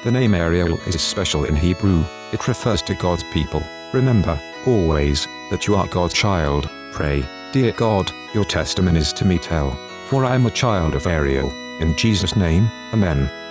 The name Ariel is special in Hebrew. It refers to God's people. Remember, always, that you are God's child. Pray, dear God, your testimonies to me tell, for I am a child of Ariel. In Jesus' name, Amen.